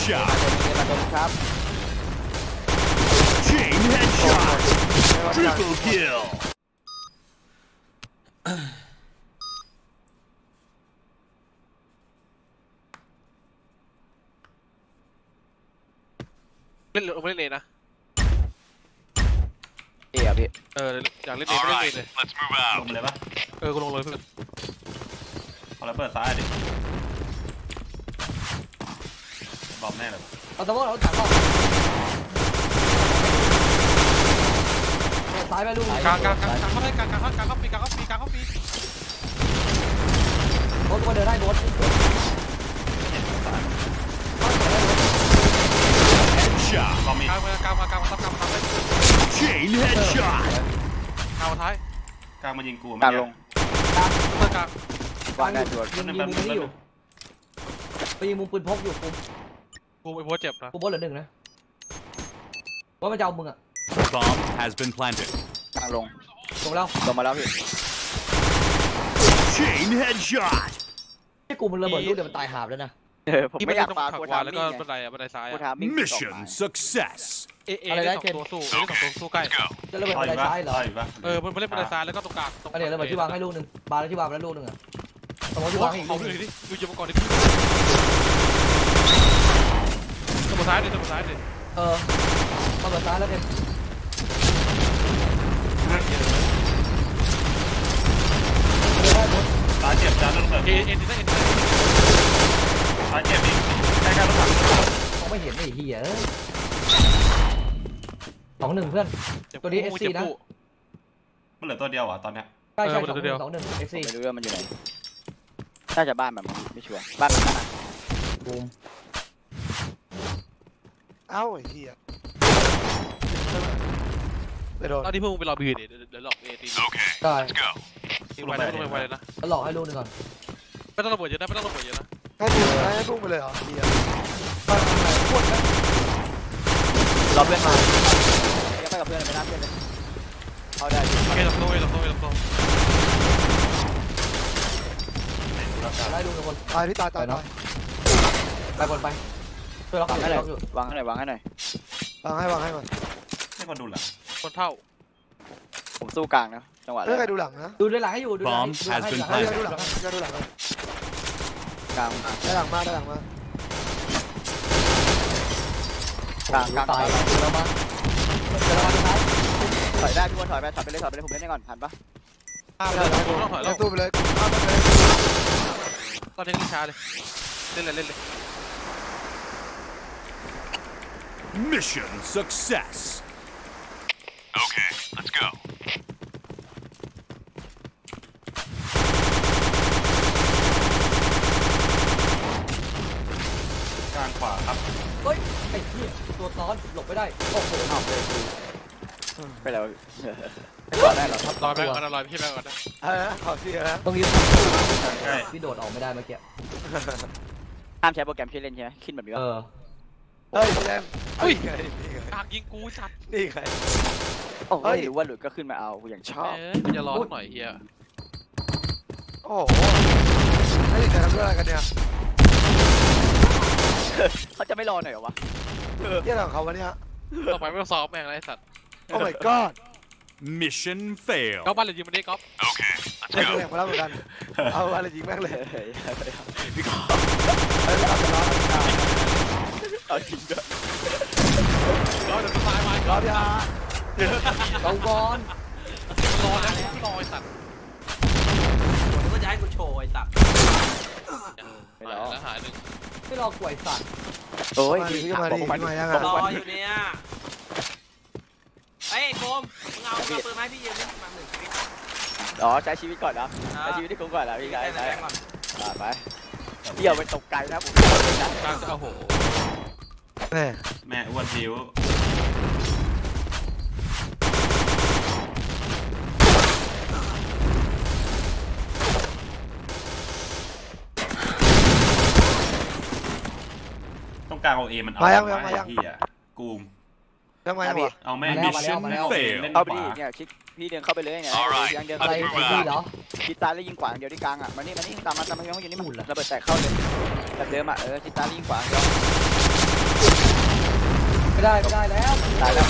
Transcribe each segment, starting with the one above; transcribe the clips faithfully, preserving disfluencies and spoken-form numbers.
headshot มาโดนครับ chain headshot triple kill เล่นหรือไม่เล่นเลยนะเอ๋พี่เอออยากเล่นเองไม่เล่นเลยลงเลยปะเออกูลงเลยเพื่อนเอาแล้วเปิดซ้ายดิบอมแน่เลยเอาตะวันเราถังออกซ้ายไปลูกกลางกลางกลางกลางเข้าได้กลางกลางเข้ากลางเข้าปีกลางเข้าปีกลางเข้าปีโบ๊ทมาเดินได้โบ๊ทบอมมีกลางมากลางมากลางมาทับกลางมาทับเลย chain headshot กลางมาท้ายกลางมายิงกูกลางลงเพื่อนกลางวางได้ตัวยิงยิงมุมนี้อยู่ไปยิงมุมปืนพกอยู่กูกูไอ้โบ๊ทเจ็บนะกูโบ๊ทเหลือหนึ่งนะว่ามันจะเอามึงอ่ะ bomb has been planted กลางลงลงแล้วลงมาแล้วพี่ chain headshot ที่กูมันระเบิดลูกเดี๋ยวมันตายหาบแล้วนะเออผมไม่อยากปากูทำแล้วก็บันไดอ่ะบันไดซ้ายกูทำมิ่ง mission success เอเอได้สองตัวสู้เอได้สองตัวสู้ใกล้จะระเบิดบันไดซ้ายเหรอเออมันเล่นบันไดซ้ายแล้วก็ตรงกลางอันนี้ระเบิดที่วางให้ลูกหนึ่งบาร์ที่วางแล้วลูกหนึ่งอ่ะสมมติที่วางให้อีกลูกนึงดิดูจะมาก่อนดิตัวซ้ายดิตัวซ้ายดิเออระเบิดซ้ายแล้วเด็กตาเจ็บจานรถเปิดเอเอ็นดีได้เอ็นดีตาเจ็บอีกใกล้ๆรถถังมองไม่เห็นไอ้เหี้ยสองหนึ่งเพื่อนตัวนี้เอสซีนะมันเหลือตัวเดียวอ่ะตอนเนี้ยใช่ใช่สองหนึ่งสองหนึ่งเอสซีไม่รู้ว่ามันอยู่ไหนน่าจะบ้านแบบไม่ชัวร์บ้านมันขนาดบูมเอ้าไอ้เหี้ยไปโดนตอนที่พวกมึงไปรอบีเนี่ยเดี๋ยวหลอกเอตีได้ทิ้งไว้นะทิ้งไว้เลยนะแล้วหลอกให้ลูกหนึ่งก่อนไม่ต้องระเบิดเยอะนะไม่ต้องระเบิดเยอะนะให้ดูให้พุ่งไปเลยเหรอเหี้ยปวดไหมรอเพื่อนมาเดี๋ยวไปกับเพื่อนไปนับเพื่อนเลยเอาได้เอลำโตเอลำโตเอลำโตได้ลูกหนึ่งคนตายพี่ตายตายเนาะไปบนไปช่วยล็อกให้หน่อยวางให้หน่อยวางให้หน่อยวางให้วางให้ก่อนให้คนดูหลังคนเท่าผมสู้กลางนะจังหวะไม่ใครดูหลังนะดูด้หลังให้อยู่ดูหลังให้ดูหลังให้ดูหลังให้ดูหลังกลางได้หลังมาได้หลังมากลางกลางตายแล้วมาถอยได้ทุกคนถอยไปถอยไปเลยถอยไปเลยผมเล่นได้ก่อนผ่านปะข้ามเลยต้องถอยแล้วตู้ไปเลยข้ามไปเลยตอนนี้เล่นช้าเลยเล่นเลยเล่นเลย mission success okay let's go กลางขวาครับเฮ้ยไอ้เหี้ยตัวซ้อนหลบไม่ได้โอ้โหเอาเลยไปแล้วรอได้หรอรอแบงก์ก่อนรอพี่แบงก์ก่อนนะเออขอเสียนะต้องยืดใช่พี่โดดออกไม่ได้เมื่อกี้ห้ามใช้โปรแกรมที่เล่นใช่ไหมขึ้นแบบนี้เออเฮ้ยแจมเฮ้ยปากยิงกูชัดนี่ใครโอ้ยหรือว่าหลุดก็ขึ้นมาเอากูอย่างชอบมันจะรอหน่อยเฮียโอ้โหไม่ได้ทำอะไรกันเนี่ยเขาจะไม่รอหน่อยเหรอวะเรื่องของเขาวะเนี่ยต่อไปไม่ต้องซ้อมแม่งไรสัตว์โอ้ my god mission fail ก๊อฟบ้านเลยยิงมันได้ก๊อฟโอเคได้แรงมาแล้วเหมือนกันเอาอะไรยิงแม่งเลยพี่ก๊อฟเอาจริงด้วยรอเดี๋ยวตายมารอพี่อาลงก่อนรอแล้วรอไอ้สัตว์ผมก็จะให้กูโชว์ไอ้สัตว์หายแล้วหายหนึ่งไม่รอกล้วยสัตว์โอ้ยดีขึ้นมาดีขึ้นมายังไงรออยู่เนี่ยไอ้โคมมึงเอาเปิดไม้พี่ยืนนี่มาหนึ่งชีวิตอ๋อใช้ชีวิตก่อนนะใช้ชีวิตที่คุ้มก่อนแล้วพี่ชายไปไปเดี่ยวไปตกไกลนะผมกลางจะเอาโหแม่แม่อ้วนผิวต้องการเอาเอมันเอาไว้ที่อ่ะกูมทำไมวะเอาแม่ mission fail เข้าไปดิเนี่ยคลิกพี่เดินเข้าไปเลยเนี่ยยังเดินอะไรพี่เหรอคิดตาแล้วยิงขวางเดียวที่กลางอ่ะมานี่มานี่ตามมาตามมายังไม่อยู่นี่มันระเบิดแตกเข้าเลยแบบเดิมอ่ะเออคิดตายิงขวางเดียวไม่ได้ไม่ได้แล้วตายแล้ว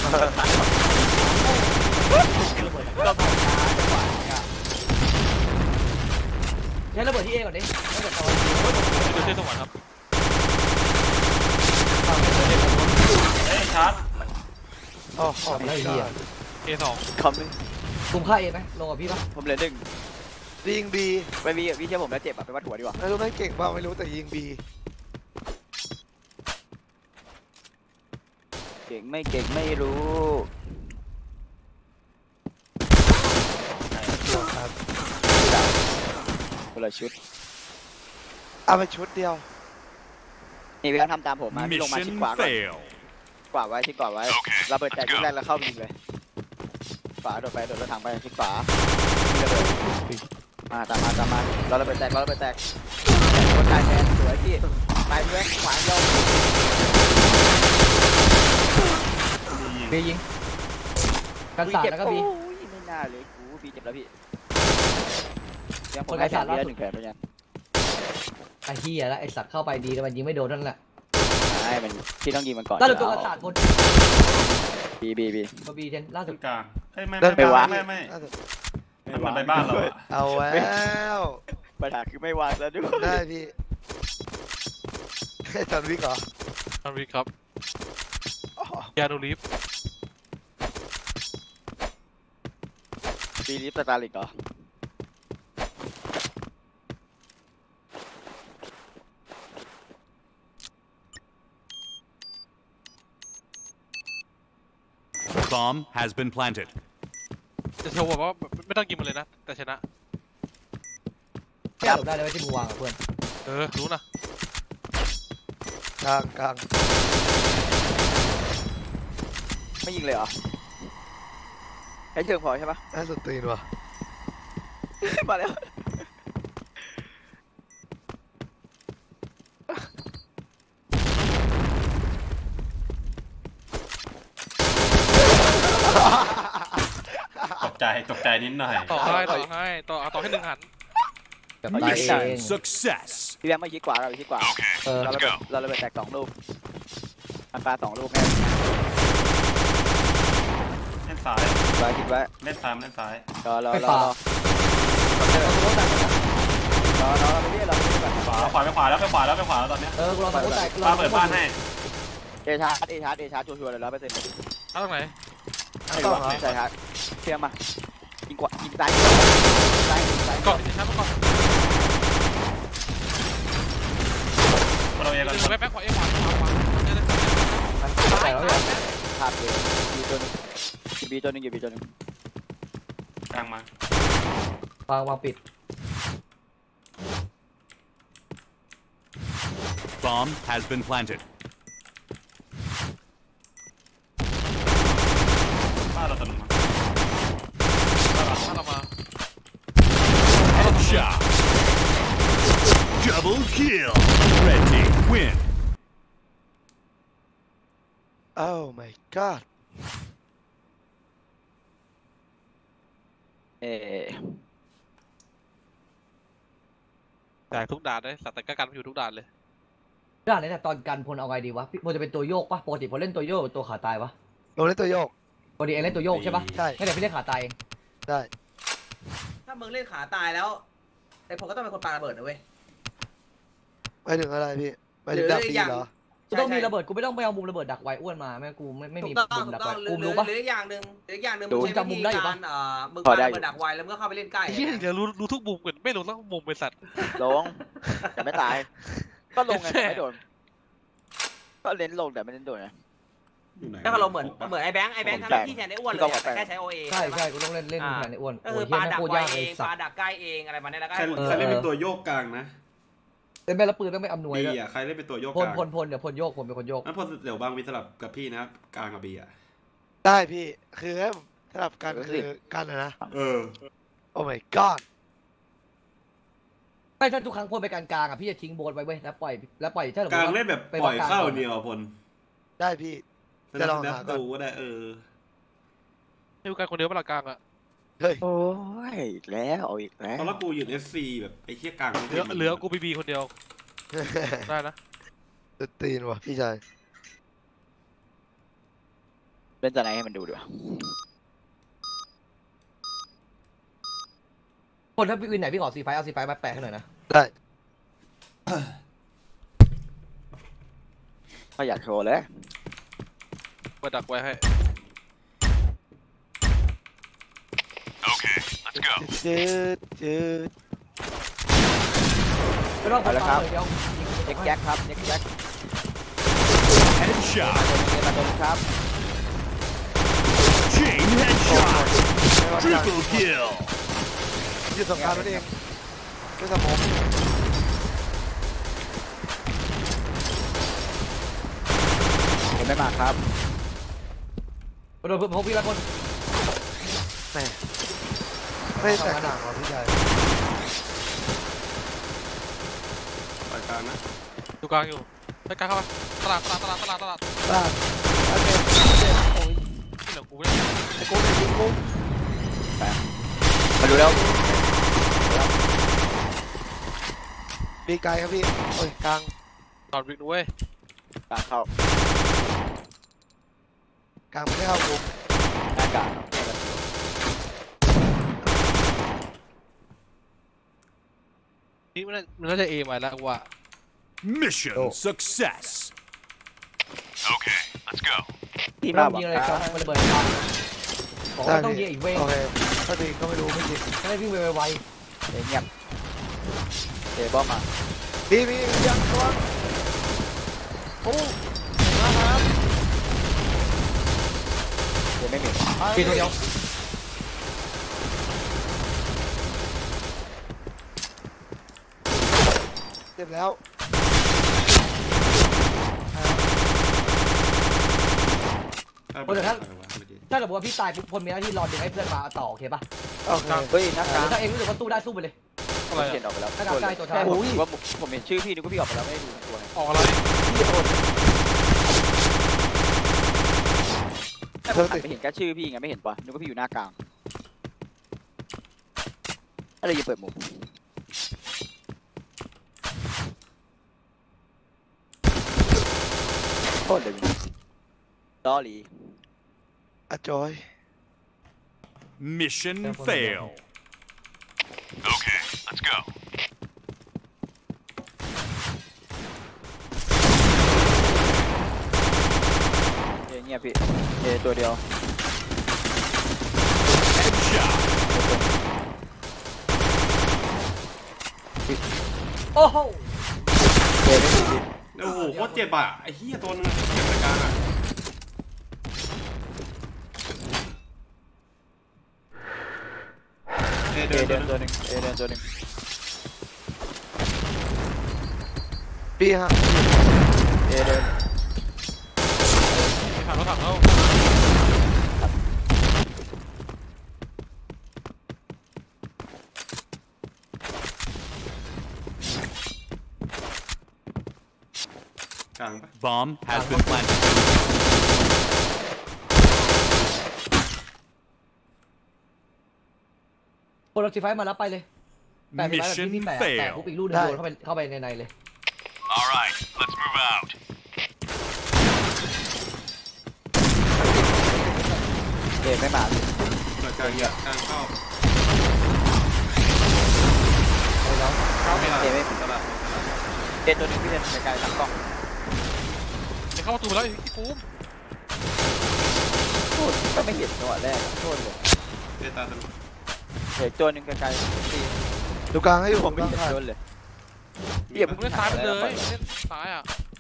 ก็ผ่านช้าจังหวะเนี่ยใช้ระเบิดที่เอก่อนดิระเบิดตอนดูเส้นสวรรค์ครับเฮ้ยชาร์จโอ้โหได้ดีอ่ะเอสองคำนึงคุมค่าเอไหมลงกับพี่ปะผมเหลือหนึ่งยิงบีไปวีวีเชื่อผมแล้วเจ็บอะไปวัดหัวดีกว่าไม่รู้ไม่เก่งเปล่าไม่รู้แต่ยิงบีเก่งไม่เก่งไม่รู้ครับคนละชุดเอาไปชุดเดียวนี่พี่ต้องทำตามผมมาพี่ลงมาชิด Mission ขวาก่อน fail. ขวาไว้ชิดขวาไว้เราเปิดแตกยิงแรกแล้วเข้ายิงเลยขวาโดดไปโดดรถถังไปชิดขวาระเบิดมาตามมาตามมาเราระเบิดแตกเราระเบิดแตกคนตายแทนสวยพี่ไปเพื่อนขวาเราบียิงกันสาดแล้วก็บีไม่น่าเลยกูพี่เจ็บแล้วพี่ยังผมให้สามทีละหนึ่งแผลไปยังไอ้เหี้ยแล้วไอ้สัตว์เข้าไปดีแต่มันยิงไม่โดนนั่นแหละใช่มันพี่ต้องยิงมันก่อนล่าสุดตัวกันสาดบนบีบีบีก็บีเทนล่าสุดกลางเฮ้ยไม่เดินไม่วะไม่ไม่มันเหมือนไปบ้านเราอะเอาแล้วปัญหาคือไม่วางแล้วด้วยได้พี่ให้จอนวิกเหรออันวีครับอ๋อยาโนลิฟบีลิฟสตาร์ลิกเหรอ Bomb has been planted. จะโชว์บอกว่าไม่ต้องยิงมันเลยนะแต่ชนะแก้หลบได้เลยที่มึงวางกับเพื่อนเออรู้นะกลางกลางไม่ยิงเลยเหรอให้เชิงพอใช่ปะน่าสตรีนว่ะมาแล้วตกใจตกใจนิดหน่อยต่อให้ต่อให้ต่อเอาต่อให้หนึ่งหันแบบตายเอง Mission success. พี่แบงค์ไม่ชิดขวาเราไปชิดขวาเออเราระเบิดเราระเบิดแตกสองลูกอันปลาสองลูกแม่เล่นซ้ายไว้คิดไว้เล่นซ้ายเล่นซ้ายรอรอรอรอรอรอรอไปเรื่อยรอไปเรื่อยขวาขวาไปขวาแล้วไปขวาแล้วไปขวาแล้วตอนเนี้ยเออกูรอสมมติแตกป้าเปิดบ้านให้เอชาร์ดเอชาร์ดเอชาร์ดชัวร์ๆเลยร้อยเปอร์เซ็นต์เอาตรงไหนไม่รู้ว่าใช่ครับเทียมมายิงกว่ายิงซ้ายซ้ายซ้ายเกาะดิฉันมาเกาะเราเองกันดึงแป๊บแป๊บขวาเอขวาขวาขวาเนี่ยเลยแตกแล้วเนี่ยภาพเลยบีตัวนึงบีตัวนึงอยู่บีตัวนึงกลางมาวางวางปิด Bomb has been planted. บ้านเราตะลุมมาถ้าเรามา Headshot. Double kill. Red team win. โอ้ my god เอแต่ทุกด่านเลยสัตว์แต่ก็กันอยู่ทุกด่านเลยด้านไหนแต่ตอนกันพลเอาไงดีวะพี่พลจะเป็นตัวโยกปะปกติพลเล่นตัวโยกหรือตัวขาตายวะลงเล่นตัวโยกปกติเองเล่นตัวโยกใช่ปะใช่ไม่เดี๋ยวพี่เล่นขาตายเองได้ถ้ามึงเล่นขาตายแล้วไอ้ผมก็ต้องเป็นคนปาระเบิดนะเว้ยไปถึงอะไรพี่ไปถึงดับบีเหรอกูต้องมีระเบิดกูไม่ต้องไปเอามุมระเบิดดักไว้อ้วนมาแม่กูไม่ไม่ถูมีกต้องมุมถูดักกต้อไว้งหรืกูอรู้ปะหรืออีกอย่างหนึ่งหรืออีกอย่างหนึ่งดูมึงใช้จำมุวิมธีได้อยู่กาปะรเอ่อมึงพอปาได้ระอยู่เบิดดักไว้แล้วมึงก็เข้าไปเล่นใกล้เฮียเดี๋ยวรู้รู้ทุกมุมกันไม่รู้แล้วมุมเป็นสัตว์ลงแต่ไม่ตายก็ลงไงไม่โดนก็เล่นลงแต่ไม่เล่นโดนไงถ้าเราเหมือนเหมือนไอ้แบงค์ไอ้แบงค์ทำหน้าที่แทนไอ้อ้วนเลยอะแต่แค่ใช้โอเอใช่ใช่กูต้องเล่นเล่นแทนไอ้อ้วนก็โอ้คืยอเฮียปาแม่งดักโคตรไว้ยากเลเอย งสัปาตว์ดักใกล้เองอะไรมาเนี่ยแล้วก็ใครใครเล่นเป็นตัวโยกกลางนะเล่นเป็นละปืนต้องไม่อำนวยบีด้วยอ่ะใครเล่นเป็นตัวโยกพกลลางพลพลเดี๋ยวพลโยกผมเป็นคนโยกงั้นพอเดี๋ยวบางวิสลับกับพี่นะครับกลางกับบีอ่ะได้พี่คือให้ผมสลับกันคือกันนะเออโอ้ my god ไม่ถ้าทุกครั้งพลไปกลางๆอ่ะพี่จะทิ้งโบนไว้เว้ยแล้วปล่อยแล้วปล่อยถ้าสมมกลางติว่าเล่นแบบไปปล่อยกลางเข้าก่อนเดียวพลได้พี่สจะนัลบองสนับหาก่อนดูก็ได้เออให้กูกันคนเดียวเวลากลางอ่ะเฮ้ยโอ้ยอีกแล้วเอาอีกแล้วตอนแรกกูยืนเอสซีแบบไอ้เทียกลางเหลือเหลือกูบีบีคนเดียวได้นะสตรีนว่ะพี่ชายเล่นจะไหนให้มันดูด้วยคนถ้าพี่วินไหนพี่ขอซีไฟเอาซีไฟมาแปะให้หน่อยนะได้ก็อยากโชว์เลยเปิดดักไว้ให้จืดจืดไม่ต้องคนตามเลยเดียวเน็กแจ็คครับเน็กแจ็ค Headshot. มาโดนครับ Chain headshot. Triple kill. ยืดสงครามนั่นเองด้วยสมองเห็นไม่มาครับโดนพวกพี่ละคนแม่ไม่แตกต่างหรอพี่ชายปล่อยกลางนะดูกลางอยู่ไปกลางเข้าไปตลาดตลาดตลาดตลาดตลาดบ้านโอเคโอ้ยที่เหลือกูไม่ได้ไอ้กูไอ้กูกูมาดูแล้วปีไกลครับพี่โอ้ยกลางตอนวิ่งด้วยตาเข้ากลางไม่ได้เข้ากูหน้ากากนี่มันมันน่าจะเอมาแล้วว่า Mission success. Okay, let's go. ที่ไม่มาต้องบอกยิงอะไรคกัรันบมันระเบิดฟังบอกว่าต้องยิงอีกเว้ยโอเคถ้าดีก็ไม่รู้ไม่จริงไม่ได้วิ่งไวเงียบเดบอมมาพี่พี่ยังตัวโอ้มาครับเดี๋ยวไม่มีๆปีตัวเดียวเจ็บแล้วเมื่อกี้ถ้าสมมติว่าพี่ตายปุ๊บคนมีหน้าที่รอดึงให้เพื่อนมาต่อโอเคป่ะโอเคเฮ้ยหน้ากากถ้าเองรู้สึกว่าสู้ได้สู้ไปเลยอะไรเขียนอะออกไปแล้วหน้ากากใกล้ตัวท้ายใช่ผมว่าผมเห็นชื่อพี่นึกว่าพี่ออกไปแล้วไม่ได้ดูตัวออกอะไรพี่โดนแต่ผมหันไปเห็นแค่ชื่อพี่ไงไม่เห็นปะนึกว่าพี่อยู่หน้ากลางอะไรยังเปิดมุมโคตรเลยลอรีอะจอย Mission fail. Okay, let's go. เงียบพี่เอตัวเดียว Headshot. โอ้โหเอไม่ถึงพี่โอ้โหโคตรเจ็บอ่ะไอ้เหี้ยตัวนึงอะเจ็บในกลางอ่ะเอเอเดินเดิเดินนตัวหนึ่งเอเดินตัวหนึ่งพี่ฮะเอเดินไม่ผ่านรถถังแล้วกลางปะ Bomb has been planted. คนเราจีไฟมาแล้วไปเลยแปะไปแล้วพี่แปะแปะปุ๊บอีกลูกนึงโดนเข้าไปเข้าไปในในเลย All right, let's move out. เอไม่มาพี่ปล่อยกลางเยอะกลางเข้าไปแล้วเข้าไม่ได้เอไม่ถึงตลาดเอตัวหนึ่งพี่เดินไกลๆหลังกล้องจะเข้าประตูไปแล้วไอ้กูมโทษก็ไม่เห็นจังหวะแรกโทษเลยเอตาตลาดเห็นตัวหนึ่งไกลๆพี่ดูกลางให้อยู่ผมไม่กลางเห็นขาดโดนเลยเหยียบมึงเล่นซ้ายไปเลยเล่นซ้ายอ่ะ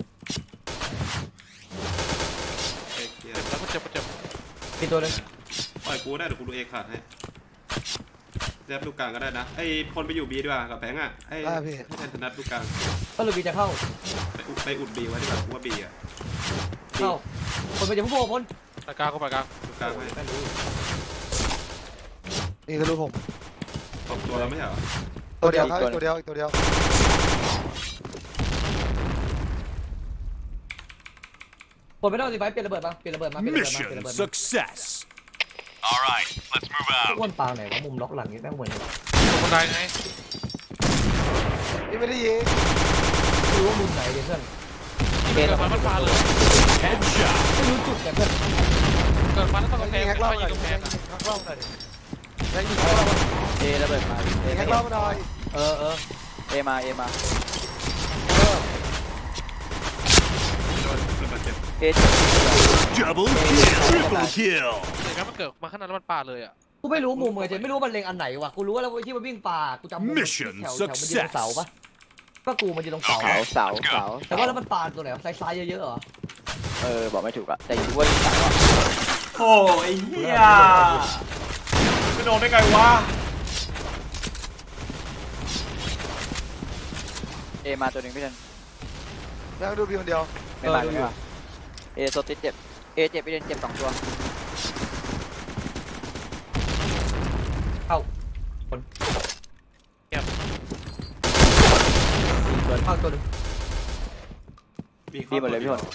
เอเคลียเจ็บร์แล้วก็เจ็บก็เจ็บปีตัวนึงปล่อยกูได้เดี๋ยวกูดูเอขาดให้แจ๊บลูกกลางก็ได้นะไอ้คนไปอยู่บีดีกว่ากับแบงค์อ่ะให้ให้แทนธนัทลูกกลางก็ลูกบีจะเข้าไปอุดไปอุดบีไว้ดีกว่ากูว่าบีอ่ะเข้าคนไปจะพุ่งพ้นไปกลางก็ไปกลางลูกกลางให้นี่คือลูกผมสองตัวแล้วไม่ใช่เหรอตัวเดียวครับตัวเดียวอีกตัวเดียวคนไม่ต้องจีไฟเปลี่ยนระเบิดมาเปลี่ยนระเบิดมาเปลี่ยนระเบิดมาเปลี่ยน Mission ระเบิดมา success. All right, let's move อ้ว out. นปลาไหนวะมุมล็อกหลังนี้แม่งเหมือนตกบันไดไงนี่ไม่ได้ยิงไม่รู้ว่ามุมไหนเลยเพื่อนเอเดินเรามามันฟาเลย Headshot. ไม่รู้จุดแต่เพื่อนเกิดมาแล้วต้องกำแพยิงงแฮกไม่เล่าหยิน่อยงกำแพงยิงอ่ะแฮกเล่าหน่อยดิยิงแฮกเล่าเอระเบิดมาเอยิงแฮกเล่าหน่อยเออเออเอมาเอมาเออโดนระเบิดเจ็บเอเจ็บ Double kill. Triple kill. เดี๋ยวมันเกิดมาขนาดแล้วมันปาเลยอ่ะกูไม่รู้มุมเลยเจไม่รู้ว่ามันเล็งอันไหนวะกูรู้ว่าแล้วที่มันวิ่งป่ากูจำมุมแถวแถวมันยืนตรงเสาปะก็กูมันยืนตรงเสาเสาเสาเสาแต่ว่าแล้วมันป่าตัวไหนซ้ายๆเยอะๆเหรอเออบอกไม่ถูกอะแต่อยู่ว่าเสาโอ้ไอ้เหี้ยไปโดนได้ไงวะเอมาตัวหนึ่งพี่เทนนั่งดูพี่คนเดียวไม่มาไม่มาเอโซติเจ็บเอเจ็บพี่เทนเจ็บสองตัวเข้าคนเก็บเข้าตัวนึงพี่หมดเลยพี่หมด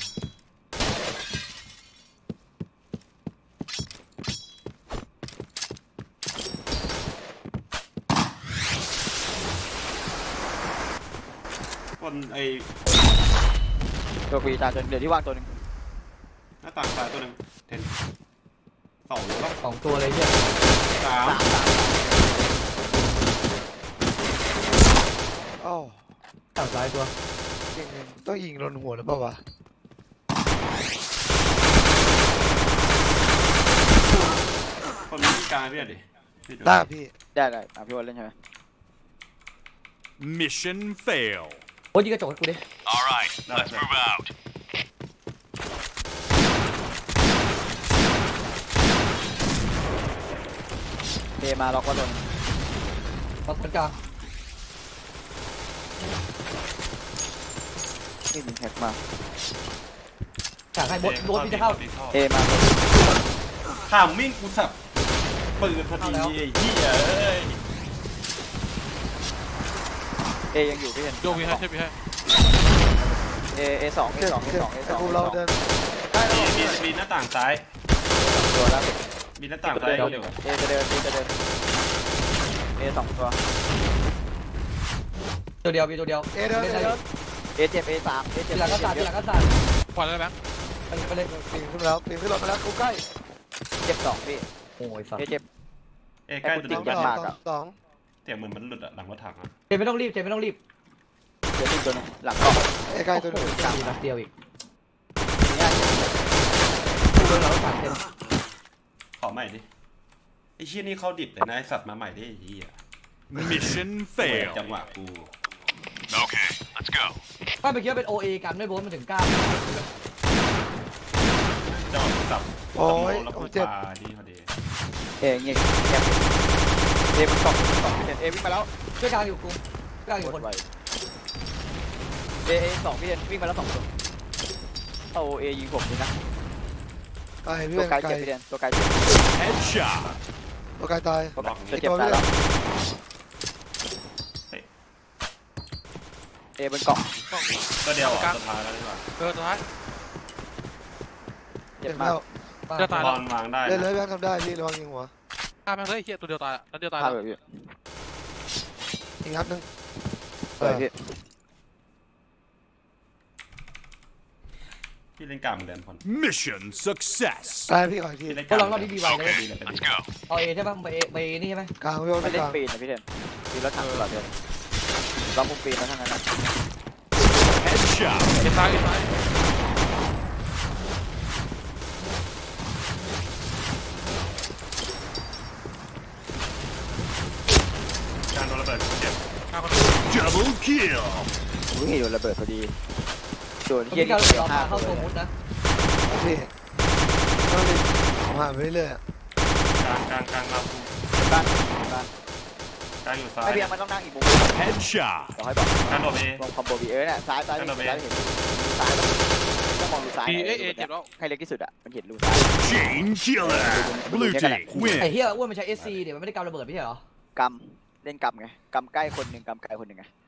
คนไอตัวปีตาตัวเดี๋ยวที่วางตัวหนึ่งหน้าต่างซ้ายตัวหนึ่งเทนสองหรือเปล่าสองตัวเลยเนี่ยสามสามสามอ้าวฝั่งซ้ายตัวยิงต้องยิงโดนหัวหรือเปล่าวะคนมีการพี่อะดิพี่ดูได้พี่ได้ได้อ่ะพี่วันเล่นใช่ไหม Mission fail. โอ้ยยิงกระจกให้กูดิ All right, let's move out. เอมาล็อกว่าตัวหนึ่งฝั่งคนกลางนี่ยิงแฮกมากลางให้บดโดนที่จะเข้าเอมาข้ามมิ่งกูสับปืนพอดีไอ้เหี้ยเอ้ยเอยังอยู่พี่เทนโยกวีให้ใช่ไหมให้เอเอสองเอเจ็บสองเอเจ็บสองเอสไอ้องกูเราเดินได้แล้วมีพี่มีหน้าต่างซ้ายตัวแล้วมีหน้าต่างซ้ายเดี๋ยวเอจะเดินเอจะเดินเอสองตัวตัวเดียวมีตัวเดียวเอเดินเอเดินเอเจ็บเอสามเอเจ็ทีบหลังก็สั่นทีหลังก็สั่นปล่อยเลยแบงค์ไปไปเลยปีนขึ้นแล้วปีนขึ้นรถมาแล้วกูใกล้เจ็บสองพี่โอ้ยสัตเอว์เจ็บเอ้ใกล้ตัวสเดีอย งวสองสองสองเสียงเหมือนมันหลุดอะหลังรถถังอะเจไม่ต้องรีบเจไม่ต้องรีบเดี๋ยวอีกตัวหนึงหลังกล้องเอใกล้ตัวหนึงกลางนัดเดียวอีกเนี่ยกูโดนเราสั่นเต็มขอใหม่ดิไอ้เชี่ยนี่เข้าดิบเลยนะไอ้สัตว์มาใหม่ดิไอ้เหี้ย Mission จัง fail. หวะกู Okay, let's go. ถ้าไปคิดว่าเป็น โอ เอ กันไม่โบนมันถึงเก้าจังหวะกูสับโอ้ยแล้วโอ้กูเจ็บปาดีพอดีเอเงี้ยเงียบเอมันกล่องกล่องพี่เทนเอวิ่งมาแล้วช่วยกลางอยู่กูกลางอยู่กคดนไวเอเอสองพี่เทนวิ่งมาแล้วสองตัวเอาเอยิงผมดีนะไกลพี่ตัวไกลไกลเจ็บพี่เทนตัวไกลเจ็บ Headshot. ตัวไกลตายตัวไกลจะเจ็บตายแล้วเอบนกล่องตัวเดียวอ่ะสุดท้ายแล้วดีกว่าเออสุดท้ายเจ็บเจ็บมากแล้วจะตายบแล้อวลวางได้เล่นเลยนะแบงค์ทำได้พี่ระวังยิงหัวฆ่าแม่งเลยเฮียตัวเดียวตายอ่ะนัดเดียวตายภาพแล้วแบบพี่อีกนัดหนึงเออพี่พี่เล่นกลางเหมือนเดิมพอน Mission success. ตายพี่ขออีกทีพี่เล่นกก็ลางลองรอบนี้ดีไวเลยดีเลยเป็น Let's go. เอาเอใช่ป่ะไปเอไปนี่ใช่ไหมกลางพี่โอ๊ตมันกเล่นลางปีนนะพี่เทนปีนรถถังตลอดเลยเรามุมปีนแล้วทั้งนั้นนะ Headshot. เก็บซ้ายเก็บซ้ายการโดนระเบิดเจ็บฆ่าคน Double kill. อุ้ยโดนระเบิดพอดีโดนผมเฮียที่นี่เราเสียเราห้าเข้าเลตัวย มุดนะพี่ต้องรีบผมหาไปเรื่อยกลางกลางกลางมากูบ้านบ้านกลางอยู่ซ้ายไอเบียร์มันต้องนั่งอีกมุม Headshot. บอกให้บอกกลางโดดเอมองคอมโบบีเออเนี่ยซ้ายซ้ายเห็นซ้ายเห็นซ้ายต้องมองดูซ้ายบีเอเอเจ็บแล้วให้เล็กที่สุดอ่ะมันเห็นรูซ้าย Chain killer. Blue team ไอ้ win. เหี้ยอ้วนมันใช้ เอส ซี เดี๋ยวมันไม่ได้กำระเบิดไม่ใช่เหรอกำเล่นกำไงกำใกล้คนหนึ่งกำไกลคนหนึ่งไง